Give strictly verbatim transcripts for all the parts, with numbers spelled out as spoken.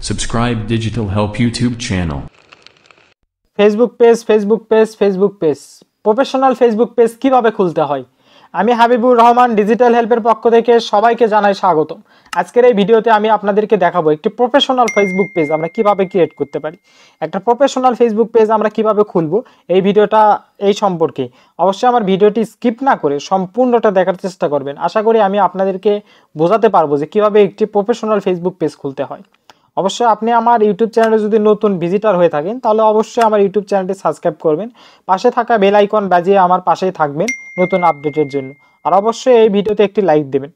Subscribe Digital Help YouTube channel. Facebook page Facebook page Facebook page professional Facebook page কিভাবে খুলতে হয়। আমি Habibur Rahman digital হেল্পের পক্ষ থেকে সবাইকে জানাই স্বাগতম। আজকের এই ভিডিওতে আমি আপনাদেরকে দেখাবো একটি প্রফেশনাল ফেসবুক পেজ আমরা কিভাবে ক্রিয়েট করতে পারি। একটা প্রফেশনাল ফেসবুক পেজ আমরা কিভাবে খুলবো এই ভিডিওটা এই সম্পর্কে। অবশ্যই আমার ভিডিওটি স্কিপ না করে সম্পূর্ণটা দেখার চেষ্টা করবেন। আশা করি আমি আপনাদেরকে বোঝাতে পারবো যে কিভাবে একটি প্রফেশনাল ফেসবুক পেজ খুলতে হয়। অবশ্যই আপনি আমার ইউটিউব চ্যানেলে যদি নতুন ভিজিটার হয়ে থাকেন তাহলে অবশ্যই আমার ইউটিউব চ্যানেলটি সাবস্ক্রাইব করবেন, পাশে থাকা বেল আইকন বাজিয়ে আমার পাশেই থাকবেন নতুন আপডেটের জন্য। আর অবশ্যই এই ভিডিওতে একটি লাইক দেবেন।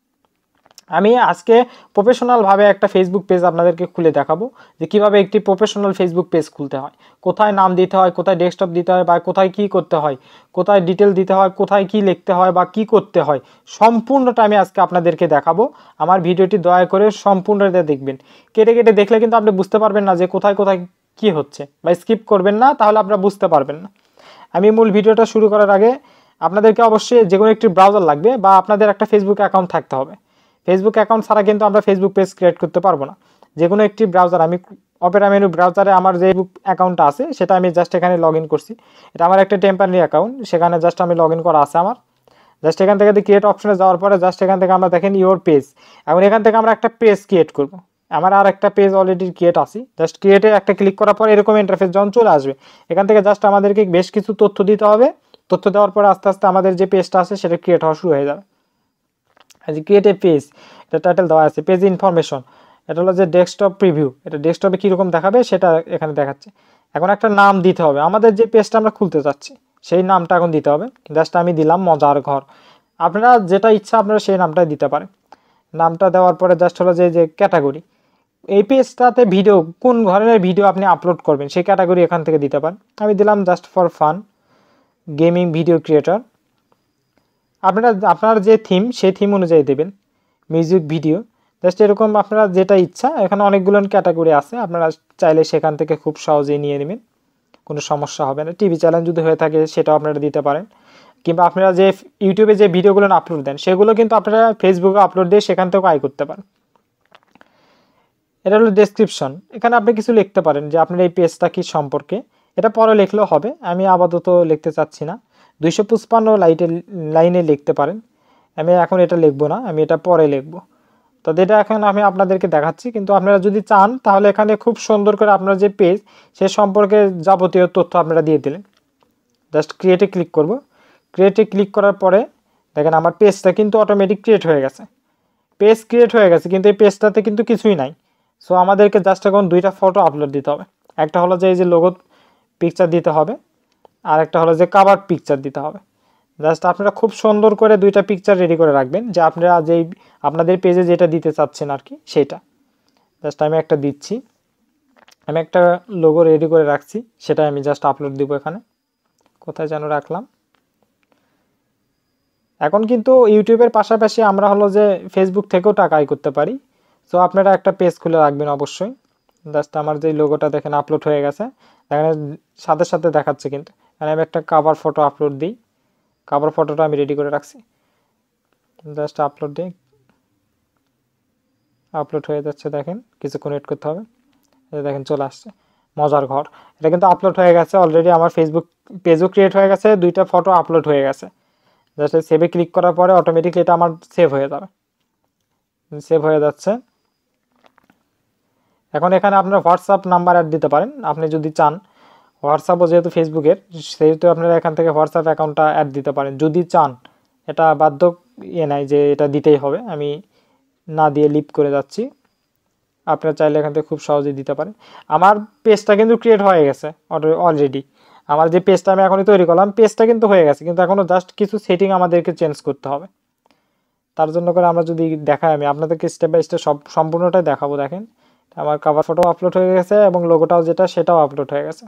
আমি আজকে প্রফেশনালভাবে একটা ফেসবুক পেজ আপনাদেরকে খুলে দেখাবো যে কিভাবে একটি প্রফেশনাল ফেসবুক পেজ খুলতে হয়, কোথায় নাম দিতে হয়, কোথায় ডেস্কটপ দিতে হয়, বা কোথায় কি করতে হয়, কোথায় ডিটেল দিতে হয়, কোথায় কি লিখতে হয় বা কি করতে হয়, সম্পূর্ণটা আমি আজকে আপনাদেরকে দেখাবো। আমার ভিডিওটি দয়া করে সম্পূর্ণটা দেখবেন। কেটে কেটে দেখলে কিন্তু আপনি বুঝতে পারবেন না যে কোথায় কোথায় কি হচ্ছে, বা স্কিপ করবেন না, তাহলে আপনারা বুঝতে পারবেন না। আমি মূল ভিডিওটা শুরু করার আগে আপনাদেরকে অবশ্যই যে কোনো একটি ব্রাউজার লাগবে বা আপনাদের একটা ফেসবুক অ্যাকাউন্ট থাকতে হবে। ফেসবুক অ্যাকাউন্ট ছাড়া কিন্তু আমরা ফেসবুক পেজ ক্রিয়েট করতে পারবো না। যে কোনো একটি ব্রাউজার, আমি অপেরা মেনু ব্রাউজারে আমার যে অ্যাকাউন্টটা আছে সেটা আমি জাস্ট এখানে লগ ইন করছি। এটা আমার একটা টেম্পারারি অ্যাকাউন্ট, সেখানে জাস্ট আমি লগ ইন করা আছে আমার। জাস্ট এখান থেকে ক্রিয়েট অপশনে যাওয়ার পরে জাস্ট এখান থেকে আমরা দেখেন ইওর পেজ। এখন এখান থেকে আমরা একটা পেজ ক্রিয়েট করব। আমার আর একটা পেজ অলরেডি ক্রিয়েট আছে। জাস্ট ক্রিয়েটে একটা ক্লিক করার পরে এরকম ইন্টারফেস যখন চলে আসবে, এখান থেকে জাস্ট আমাদেরকে বেশ কিছু তথ্য দিতে হবে। তথ্য দেওয়ার পরে আস্তে আস্তে আমাদের যে পেজটা আছে সেটা ক্রিয়েট হওয়া শুরু হয়ে যাবে। আজ ক্রিয়েট এ পেজ, এটা টাইটেল দেওয়া আছে পেজ ইনফরমেশন। এটা হলো যে ডেস্কটপ প্রিভিউ, এটা ডেস্কটপে কীরকম দেখাবে সেটা এখানে দেখাচ্ছে। এখন একটা নাম দিতে হবে, আমাদের যে পেজটা আমরা খুলতে চাচ্ছি সেই নামটা এখন দিতে হবে। জাস্ট আমি দিলাম মজার ঘর। আপনারা যেটা ইচ্ছা আপনারা সেই নামটাই দিতে পারেন। নামটা দেওয়ার পরে জাস্ট হলো যে যে ক্যাটাগরি, এই পেজটাতে ভিডিও কোন ধরনের ভিডিও আপনি আপলোড করবেন সেই ক্যাটাগরি এখান থেকে দিতে পারেন। আমি দিলাম just for fun gaming video creator. আপনারা আপনার যে থিম সেই থিম অনুযায়ী দেবেন। মিউজিক ভিডিও, জাস্ট এরকম আপনারা যেটা ইচ্ছা। এখানে অনেকগুলো ক্যাটাগরি আছে, আপনারা চাইলে সেখান থেকে খুব সহজেই নিয়ে নেবেন, কোনো সমস্যা হবে না। টিভি চ্যানেল যদি হয়ে থাকে সেটাও আপনারা দিতে পারেন, কিংবা আপনারা যে ইউটিউবে যে ভিডিওগুলো আপলোড দেন সেগুলো কিন্তু আপনারা ফেসবুকে আপলোড দিয়ে সেখান থেকেও আয় করতে পারেন। এটা হলো ডেসক্রিপশন, এখানে আপনি কিছু লিখতে পারেন যে আপনার এই পেজটা কি সম্পর্কে। এটা পরে লিখলেও হবে, আমি আপাতত লিখতে চাচ্ছি না। দুইশো পঁচপান্ন লাইটে লাইনে লিখতে পারেন, আমি এখন এটা লিখবো না, আমি এটা পরে লিখবো। তো এটা এখন আমি আপনাদেরকে দেখাচ্ছি, কিন্তু আপনারা যদি চান তাহলে এখানে খুব সুন্দর করে আপনার যে পেজ সে সম্পর্কে যাবতীয় তথ্য আপনারা দিয়ে দিলেন। জাস্ট ক্রিয়েটে ক্লিক করব। ক্রিয়েটে ক্লিক করার পরে দেখেন আমার পেজটা কিন্তু অটোমেটিক ক্রিয়েট হয়ে গেছে। পেজ ক্রিয়েট হয়ে গেছে, কিন্তু এই পেজটাতে কিন্তু কিছুই নাই। সো আমাদেরকে জাস্ট এখন দুইটা ফটো আপলোড দিতে হবে। একটা হলো যে এই যে লোগো পিকচার দিতে হবে, আর একটা হলো যে কাভার পিকচার দিতে হবে। জাস্ট আপনারা খুব সুন্দর করে দুইটা পিকচার রেডি করে রাখবেন, যে আপনারা যেই আপনাদের পেজে যেটা দিতে চাচ্ছেন আর কি সেটা। জাস্ট আমি একটা দিচ্ছি, আমি একটা লোগো রেডি করে রাখছি, সেটা আমি জাস্ট আপলোড দিব এখানে। কোথায় যেন রাখলাম। এখন কিন্তু ইউটিউবের পাশাপাশি আমরা হলো যে ফেসবুক থেকেও টাকা আয় করতে পারি। সো আপনারা একটা পেজ খুলে রাখবেন অবশ্যই। জাস্ট আমার যে লোগোটা দেখেন আপলোড হয়ে গেছে, এখানে সাথে সাথে দেখাচ্ছে। কিন্তু আমি একটা কাভার ফটো আপলোড দিই, কাভার ফটোটা আমি রেডি করে রাখছি। জাস্ট আপলোড দিই, আপলোড হয়ে যাচ্ছে। দেখেন কিছুক্ষণ ওয়েট করতে হবে। দেখেন চলে আসছে মজার ঘর। এটা কিন্তু আপলোড হয়ে গেছে অলরেডি। আমার ফেসবুক পেজও ক্রিয়েট হয়ে গেছে, দুইটা ফটো আপলোড হয়ে গেছে। জাস্ট সেভে ক্লিক করার পরে অটোমেটিকলি এটা আমার সেভ হয়ে যাবে। সেভ হয়ে যাচ্ছে। এখন এখানে আপনার হোয়াটসঅ্যাপ নাম্বার অ্যাড দিতে পারেন আপনি যদি চান। হোয়াটসঅ্যাপও যেহেতু ফেসবুকের, সেহেতু আপনারা এখান থেকে হোয়াটসঅ্যাপ অ্যাকাউন্টটা অ্যাড দিতে পারেন যদি চান। এটা বাধ্য ইয়ে নাই যে এটা দিতেই হবে, আমি না দিয়ে লিপ করে যাচ্ছি। আপনারা চাইলে এখান থেকে খুব সহজেই দিতে পারেন। আমার পেজটা কিন্তু ক্রিয়েট হয়ে গেছে অলরেডি। আমার যে পেজটা আমি এখনই তৈরি করলাম পেজটা কিন্তু হয়ে গেছে, কিন্তু এখনও জাস্ট কিছু সেটিং আমাদেরকে চেঞ্জ করতে হবে। তার জন্য করে আমরা যদি দেখাই, আমি আপনাদেরকে স্টেপ বাই স্টেপ সব সম্পূর্ণটাই দেখাবো। দেখেন আমার কভার ফটো আপলোড হয়ে গেছে এবং লোগোটাও যেটা সেটাও আপলোড হয়ে গেছে।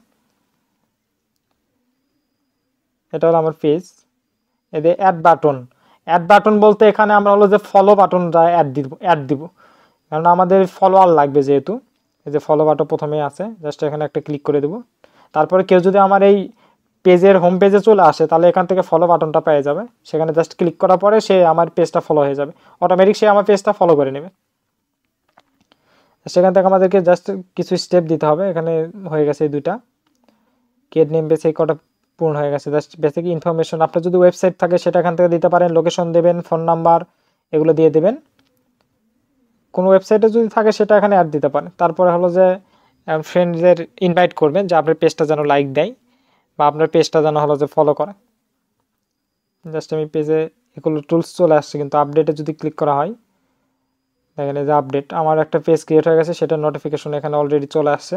এটা হলো আমার পেজ। এদের অ্যাড বাটন, অ্যাড বাটন বলতে এখানে আমরা হলো যে ফলো বাটনটা অ্যাড দিব অ্যাড দিব কারণ আমাদের ফলোয়ার লাগবে যেহেতু। এই যে ফলো বাটন প্রথমেই আছে, জাস্ট এখানে একটা ক্লিক করে দেব। তারপরে কেউ যদি আমার এই পেজের হোম পেজে চলে আসে তাহলে এখান থেকে ফলো বাটনটা পেয়ে যাবে। সেখানে জাস্ট ক্লিক করার পরে সে আমার পেজটা ফলো হয়ে যাবে, অটোমেটিক সে আমার পেজটা ফলো করে নেবে। সেখান থেকে আমাদেরকে জাস্ট কিছু স্টেপ দিতে হবে। এখানে হয়ে গেছে এই দুইটা ক্রিয়েট নেম বেস, এই কটা পূর্ণ হয়ে গেছে। জাস্ট বেসিক ইনফরমেশন, আপনার যদি ওয়েবসাইট থাকে সেটা এখান থেকে দিতে পারেন, লোকেশন দেবেন, ফোন নাম্বার এগুলো দিয়ে দেবেন। কোনো ওয়েবসাইটে যদি থাকে সেটা এখানে অ্যাড দিতে পারেন। তারপরে হলো যে ফ্রেন্ডদের ইনভাইট করবেন যে আপনার পেজটা যেন লাইক দেয় বা আপনার পেজটা যেন হলো যে ফলো করে। জাস্ট আমি পেজে এগুলো টুলস চলে আসছে, কিন্তু আপডেটে যদি ক্লিক করা হয় দেখেন এই যে আপডেট, আমার একটা পেজ ক্রিয়েট হয়ে গেছে, সেটা নোটিফিকেশন এখানে অলরেডি চলে আসছে।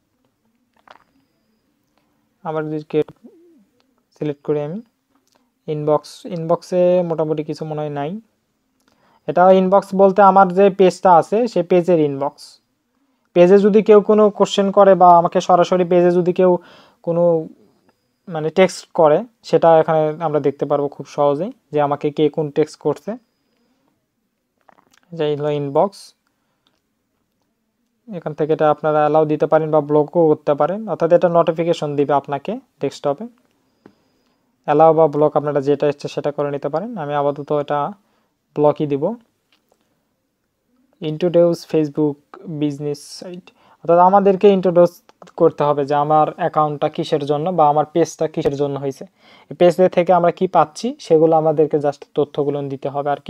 আবার যদি সিলেক্ট করি আমি ইনবক্স, ইনবক্সে মোটামুটি কিছু মনে হয় নাই। এটা ইনবক্স বলতে আমার যে পেজটা আছে সেই পেজের ইনবক্স। পেজে যদি কেউ কোনো কোশ্চেন করে বা আমাকে সরাসরি পেজে যদি কেউ কোনো মানে টেক্সট করে, সেটা এখানে আমরা দেখতে পারবো খুব সহজেই যে আমাকে কে কোন টেক্সট করছে। যাই হলো ইনবক্স, এখান থেকে এটা আপনারা অ্যালাউ দিতে পারেন বা ব্লকও করতে পারেন, অর্থাৎ এটা নোটিফিকেশন দিবে আপনাকে ডেস্কটপে। অ্যালাউ বা ব্লক আপনারা যেটা ইচ্ছে সেটা করে নিতে পারেন। আমি আপাতত এটা ব্লকই দিব। ইন্ট্রোডিউস ফেসবুক বিজনেস সাইট, অর্থাৎ আমাদেরকে ইন্ট্রোডিউস করতে হবে যে আমার অ্যাকাউন্টটা কিসের জন্য বা আমার পেজটা কিসের জন্য হয়েছে, এই পেজ থেকে আমরা কি পাচ্ছি সেগুলো আমাদেরকে জাস্ট তথ্যগুলো দিতে হবে আর কি।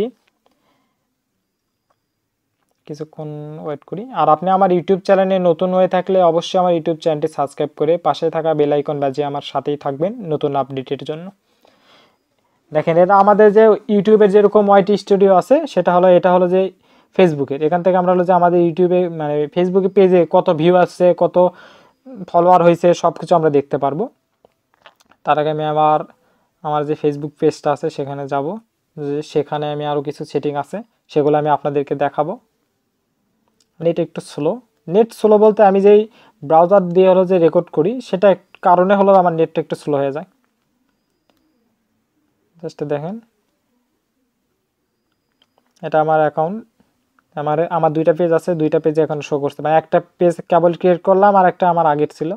কিছুক্ষণ ওয়েট করি। আর আপনি আমার ইউটিউব চ্যানেলে নতুন হয়ে থাকলে অবশ্যই আমার ইউটিউব চ্যানেলটি সাবস্ক্রাইব করে পাশে থাকা বেল আইকন বাজিয়ে আমার সাথেই থাকবেন নতুন আপডেটের জন্য। দেখেন এটা আমাদের যে ইউটিউবের যেরকম ওয়াইটি স্টুডিও আছে সেটা হলো, এটা হলো যে ফেসবুকের। এখান থেকে আমরা হলো যে আমাদের ইউটিউবে মানে ফেসবুকে পেজে কত ভিউ আসছে, কত ফলোয়ার হয়েছে সব কিছু আমরা দেখতে পারবো। তার আগে আমি আবার আমার যে ফেসবুক পেজটা আছে সেখানে যাব, যে সেখানে আমি আরও কিছু সেটিং আছে সেগুলো আমি আপনাদেরকে দেখাবো। নেট একটু স্লো, নেট স্লো বলতে আমি যেই ব্রাউজার দিয়ে হলো যে রেকর্ড করি সেটা কারণে হলো আমার নেটটা একটু স্লো হয়ে যায়। জাস্ট দেখেন এটা আমার অ্যাকাউন্ট, আমার আমার দুইটা পেজ আছে, দুইটা পেজে এখন শো করছে, মানে একটা পেজ কেবল ক্রিয়েট করলাম আর একটা আমার আগের ছিল।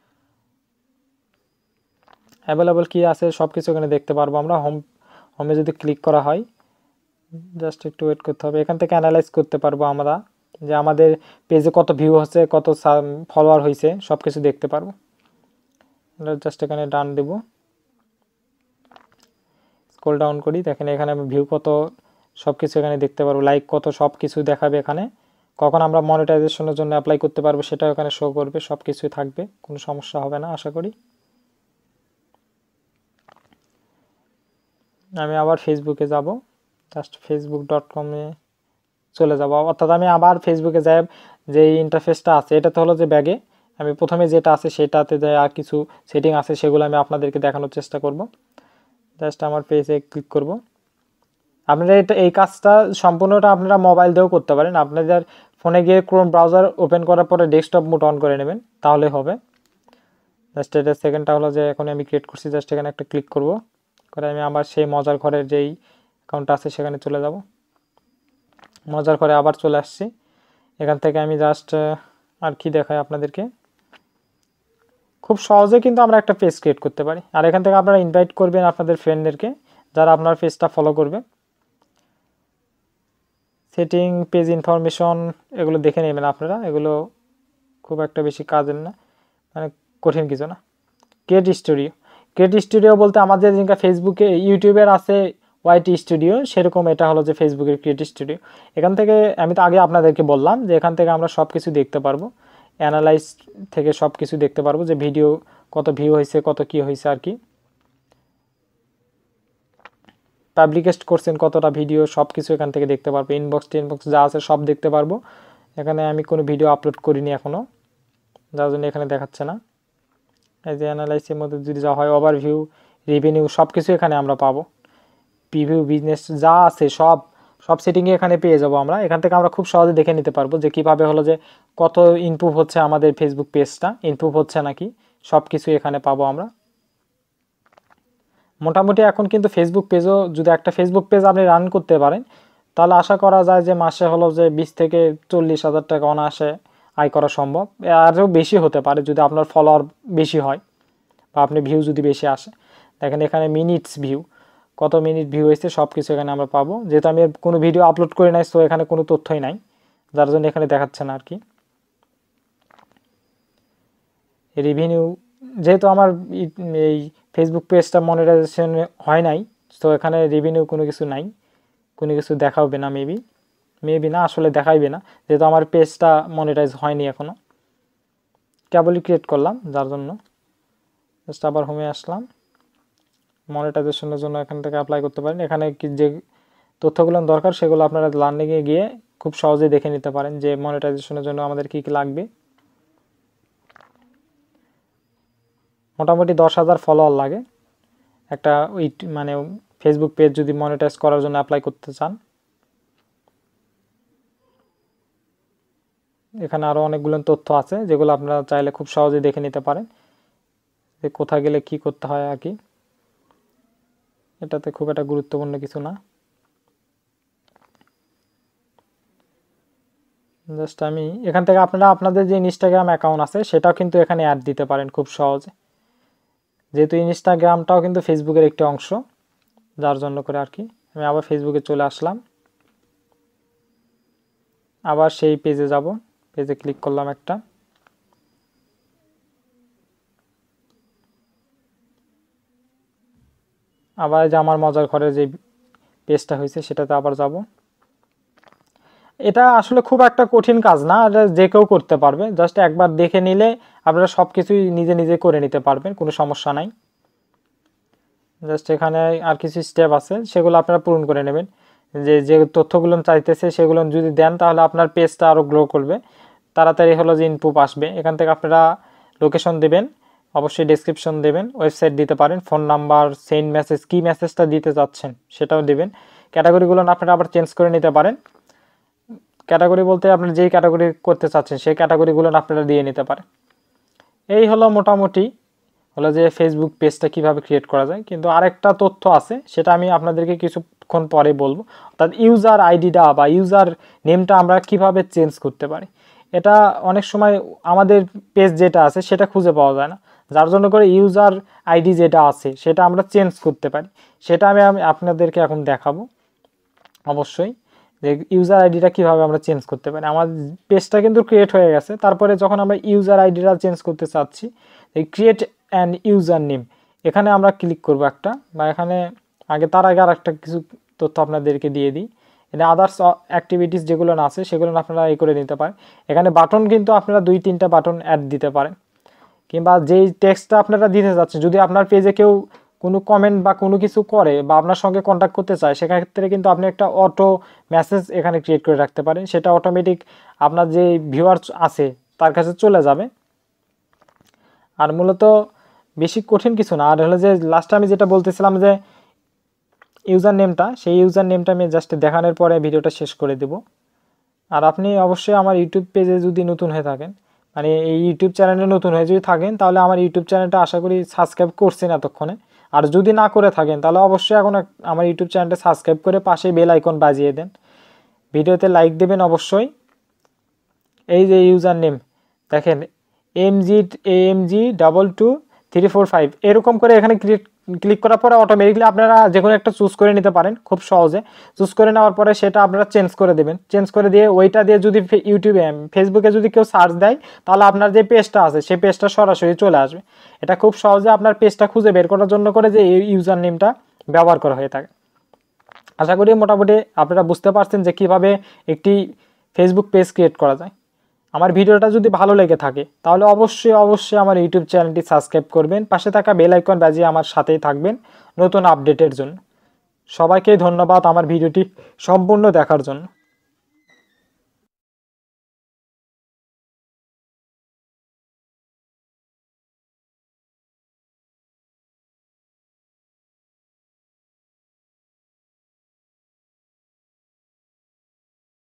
অ্যাভেলেবল কি আছে সব কিছু এখানে দেখতে পারবো আমরা। হোম হোমে যদি ক্লিক করা হয়, জাস্ট একটু ওয়েট করতে হবে, এখান থেকে অ্যানালাইজ করতে পারবো আমরা যে আমাদের পেজে কত ভিউ হচ্ছে, কত ফলোয়ার হয়েছে সব কিছু দেখতে পারবো। জাস্ট এখানে ডান দেব, স্ক্রল ডাউন করি, দেখেন এখানে আমি ভিউ কত সব কিছু এখানে দেখতে পারবো, লাইক কত সব কিছু দেখাবে এখানে। কখন আমরা মনিটাইজেশনের জন্য অ্যাপ্লাই করতে পারবো সেটাও এখানে শো করবে, সব কিছুই থাকবে, কোনো সমস্যা হবে না আশা করি। আমি আবার ফেসবুকে যাব, জাস্ট ফেসবুক ডট কমে চলে যাব, অর্থাৎ আমি আবার ফেসবুকে যাই, যে ইন্টারফেসটা আছে এটাতে হলো যে ব্যাগে আমি প্রথমে যেটা আছে সেটাতে যাই, আর কিছু সেটিং আছে সেগুলো আমি আপনাদেরকে দেখানোর চেষ্টা করব। জাস্ট আমার পেজে ক্লিক করব। আপনারা এটা এই কাজটা সম্পূর্ণটা আপনারা মোবাইল দিয়েও করতে পারেন, আপনাদের ফোনে গিয়ে ক্রোম ব্রাউজার ওপেন করার পরে ডেস্কটপ মোড অন করে নেবেন তাহলে হবে। জাস্ট এটা সেকেন্ডটা হলো যে এখন আমি ক্রিয়েট করছি, জাস্ট এখানে একটা ক্লিক করব করে আমি আবার সেই মজার ঘরের যেই অ্যাকাউন্টটা আছে সেখানে চলে যাব। মজার ঘরে আবার চলে আসছি, এখান থেকে আমি জাস্ট আর কি দেখাই আপনাদেরকে, খুব সহজে কিন্তু আমরা একটা পেজ ক্রিয়েট করতে পারি। আর এখান থেকে আপনারা ইনভাইট করবেন আপনাদের ফ্রেন্ডদেরকে যারা আপনার পেজটা ফলো করবে। সেটিং, পেজ ইনফরমেশন এগুলো দেখে নেবেন আপনারা, এগুলো খুব একটা বেশি কাজের না, মানে কঠিন কিছু না। ক্রিয়েট স্টুডিও, ক্রিয়েট স্টুডিও বলতে আমাদের যেটা ফেসবুকে ইউটিউবের আছে ওয়াইটি স্টুডিও, সেরকম এটা হলো যে ফেসবুকের ক্রিয়েট স্টুডিও। এখান থেকে আমি তো আগে আপনাদেরকে বললাম যে এখান থেকে আমরা সব কিছু দেখতে পারবো, অ্যানালাইজ থেকে সব কিছু দেখতে পারবো যে ভিডিও কত ভিউ হয়েছে, কত কি হয়েছে আর কি, পাবলিকেস্ট করছেন কতটা ভিডিও সব কিছু এখান থেকে দেখতে পারবো। ইনবক্স টিনবক্স যা আছে সব দেখতে পারবো। এখানে আমি কোনো ভিডিও আপলোড করিনি এখনও, যার জন্য এখানে দেখাচ্ছে না। এই যে অ্যানালাইসের মধ্যে যদি যা হয়, ওভারভিউ, রেভিনিউ সব কিছু এখানে আমরা পাবো। প্রিভিউ, বিজনেস যা আছে সব সব সেটিংয়ে এখানে পেয়ে যাব আমরা। এখান থেকে আমরা খুব সহজে দেখে নিতে পারবো যে কীভাবে হলো যে কত ইমপ্রুভ হচ্ছে আমাদের ফেসবুক পেজটা, ইমপ্রুভ হচ্ছে নাকি সব কিছু এখানে পাবো আমরা। মোটামুটি এখন কিন্তু ফেসবুক পেজও, যদি একটা ফেসবুক পেজ আপনি রান করতে পারেন তাহলে আশা করা যায় যে মাসে হলো যে বিশ থেকে চল্লিশ হাজার টাকা অনায়াসে আয় করা সম্ভব। আরও বেশি হতে পারে যদি আপনার ফলোয়ার বেশি হয় বা আপনি ভিউ যদি বেশি আসে। দেখেন এখানে মিনিটস ভিউ, কত মিনিট ভিউ হয়েছে সব কিছু এখানে আমরা পাবো। যেহেতু আমি কোনো ভিডিও আপলোড করি নাই সো এখানে কোনো তথ্যই নাই, যার জন্য এখানে দেখাচ্ছে না আর কি। রেভিনিউ যেহেতু আমার এই ফেসবুক পেজটা মনিটাইজেশন হয় নাই, তো এখানে রেভিনিউ কোনো কিছু নাই, কোনো কিছু দেখাবে না, মেবি মেবি না আসলে দেখাইবে না, যেহেতু আমার পেজটা মনিটাইজ হয়নি এখনও। কেবলই ক্রিয়েট করলাম, যার জন্য জাস্ট আবার হোমে আসলাম। মনিটাইজেশনের জন্য এখান থেকে অ্যাপ্লাই করতে পারেন। এখানে কি যে তথ্যগুলো দরকার সেগুলো আপনারা লার্নিংয়ে গিয়ে খুব সহজে দেখে নিতে পারেন যে মনিটাইজেশনের জন্য আমাদের কী কী লাগবে। মোটামুটি দশ হাজার ফলোয়ার লাগে একটা ওই মানে ফেসবুক পেজ যদি মনিটাইজ করার জন্য অ্যাপ্লাই করতে চান। এখানে আরও অনেকগুলো তথ্য আছে যেগুলো আপনারা চাইলে খুব সহজে দেখে নিতে পারেন যে কোথায় গেলে কি করতে হয় আর কি। এটাতে খুব একটা গুরুত্বপূর্ণ কিছু না, জাস্ট আমি এখান থেকে আপনারা আপনাদের যে ইনস্টাগ্রাম অ্যাকাউন্ট আছে সেটাও কিন্তু এখানে অ্যাড দিতে পারেন খুব সহজে, যেহেতু ইনস্টাগ্রামটাও কিন্তু ফেসবুকের একটি অংশ, যার জন্য করে আর কি। আমি আবার ফেসবুকে চলে আসলাম, আবার সেই পেজে যাব, পেজে ক্লিক করলাম একটা, আবার যে আমার মজার ঘরে যে পেজটা হয়েছে সেটাতে আবার যাব। এটা আসলে খুব একটা কঠিন কাজ না, এটা যে কেউ করতে পারবে, জাস্ট একবার দেখে নিলে আপনারা সব কিছুই নিজে নিজে করে নিতে পারবেন, কোনো সমস্যা নাই। জাস্ট এখানে আর কিছু স্টেপ আছে সেগুলো আপনারা পূরণ করে নেবেন, যে যে তথ্যগুলো চাইতেছে সেগুলো যদি দেন তাহলে আপনার পেজটা আরও গ্রো করবে, তাড়াতাড়ি হলো যে ইনপুট আসবে। এখান থেকে আপনারা লোকেশন দেবেন, অবশ্যই ডেসক্রিপশন দেবেন, ওয়েবসাইট দিতে পারেন, ফোন নাম্বার, সেন্ড মেসেজ, কী মেসেজটা দিতে চাচ্ছেন সেটাও দেবেন। ক্যাটাগরিগুলো আপনারা আবার চেঞ্জ করে নিতে পারেন, ক্যাটাগরি বলতে আপনারা যেই ক্যাটাগরি করতে চাচ্ছেন সেই ক্যাটাগরিগুলো আপনারা দিয়ে নিতে পারেন। এই হলো মোটামুটি হলো যে ফেসবুক পেজটা কিভাবে ক্রিয়েট করা যায়। কিন্তু আরেকটা তথ্য আছে সেটা আমি আপনাদেরকে কিছুক্ষণ পরে বলবো, অর্থাৎ ইউজার আইডিটা বা ইউজার নেমটা আমরা কিভাবে চেঞ্জ করতে পারি। এটা অনেক সময় আমাদের পেজ যেটা আছে সেটা খুঁজে পাওয়া যায় না, যার জন্য করে ইউজার আইডি যেটা আছে সেটা আমরা চেঞ্জ করতে পারি, সেটা আমি আপনাদেরকে এখন দেখাবো অবশ্যই, যে ইউজার আইডিটা কীভাবে আমরা চেঞ্জ করতে পারি। আমার পেজটা কিন্তু ক্রিয়েট হয়ে গেছে, তারপরে যখন আমরা ইউজার আইডিটা চেঞ্জ করতে চাচ্ছি এই ক্রিয়েট অ্যান্ড ইউজার নেম এখানে আমরা ক্লিক করব একটা, বা এখানে আগে তার আগে আর একটা কিছু তথ্য আপনাদেরকে দিয়ে দিই। এখানে আদার্স অ্যাক্টিভিটিস যেগুলো না আছে সেগুলো আপনারা এই করে নিতে পারেন। এখানে বাটন কিন্তু আপনারা দুই তিনটা বাটন অ্যাড দিতে পারেন, কিংবা যেই টেক্সটটা আপনারা দিতে যাচ্ছেন যদি আপনার পেজে কেউ কোনো কমেন্ট বা কোনো কিছু করে বা আপনার সঙ্গে কন্ট্যাক্ট করতে চায় সেক্ষেত্রে কিন্তু আপনি একটা অটো মেসেজ এখানে ক্রিয়েট করে রাখতে পারেন, সেটা অটোমেটিক আপনার যে ভিউয়ার আছে তার কাছে চলে যাবে। আর মূলত বেশি কঠিন কিছু না। আর হলো যে লাস্টে আমি যেটা বলতেছিলাম যে ইউজার নেমটা, সেই ইউজার নেমটা আমি জাস্ট দেখানোর পরে ভিডিওটা শেষ করে দেব। আর আপনি অবশ্যই আমার ইউটিউব পেজে যদি নতুন হয়ে থাকেন, মানে এই ইউটিউব চ্যানেলে নতুন হয়ে যদি থাকেন তাহলে আমার ইউটিউব চ্যানেলটা আশা করি সাবস্ক্রাইব করছেন এতক্ষণে। আর যদি না করে থাকেন তাহলে অবশ্যই এখন আমার ইউটিউব চ্যানেলটা সাবস্ক্রাইব করে পাশে বেল আইকন বাজিয়ে দেন, ভিডিওতে লাইক দেবেন অবশ্যই। এই যে ইউজার নেম দেখেন M G M G double two three four five এরকম করে এখানে ক্লিক ক্লিক করার পরে অটোমেটিকলি আপনারা যে কোনো একটা চুজ করে নিতে পারেন খুব সহজে। চুজ করে নেওয়ার পরে সেটা আপনারা চেঞ্জ করে দেবেন, চেঞ্জ করে দিয়ে ওইটা দিয়ে যদি ইউটিউবে ফেসবুকে যদি কেউ সার্চ দেয় তাহলে আপনার যে পেজটা আছে সেই পেজটা সরাসরি চলে আসবে। এটা খুব সহজে আপনার পেজটা খুঁজে বের করার জন্য করে যে এই ইউজার নেমটা ব্যবহার করা হয়ে থাকে। আশা করি মোটামুটি আপনারা বুঝতে পারছেন যে কীভাবে একটি ফেসবুক পেজ ক্রিয়েট করা যায়। আমার ভিডিওটা যদি ভালো লেগে থাকে তাহলে অবশ্যই অবশ্যই আমার ইউটিউব চ্যানেলটি সাবস্ক্রাইব করবেন, পাশে থাকা বেল আইকন বাজিয়ে আমার সাথেই থাকবেন নতুন আপডেটের জন্য। সবাইকে ধন্যবাদ আমার ভিডিওটি সম্পূর্ণ দেখার জন্য।